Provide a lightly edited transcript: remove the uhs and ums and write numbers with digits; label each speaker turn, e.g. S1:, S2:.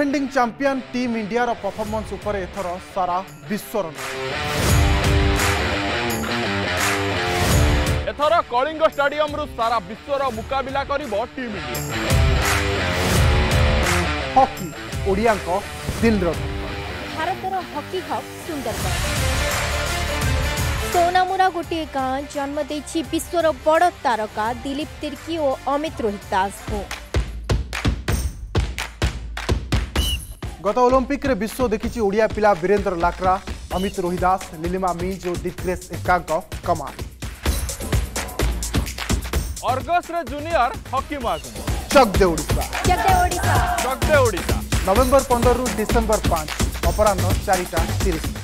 S1: Defending champion team India रो performance उपर एथर सारा विश्वर
S2: एथर कलिंग स्टेडियम रु सारा विश्वर मुकाबिला करिबो टीम इंडिया।
S1: हॉकी ओडिया को दिल रो
S3: भारतर हॉकी हब सुंदरगढ़ सोनामुरा गोटे गाँ जन्म देछि विश्वर बड़ तारका दिलीप तिर्की और अमित रोहित दास को।
S1: गत ओलंपिक रे विश्व देखिछि ओडिया पिला वीरेंद्र लाकरा अमित रोहिदास नीलिमा मिज और दिग्रेस एकांक कमाल।
S2: अर्गस रे जूनियर हॉकी महाकुंभ
S1: चक दे ओडिशा
S2: चक दे ओडिशा
S1: नवेम्बर 15 रु डिसेंबर 5 अपराह्न 4:30।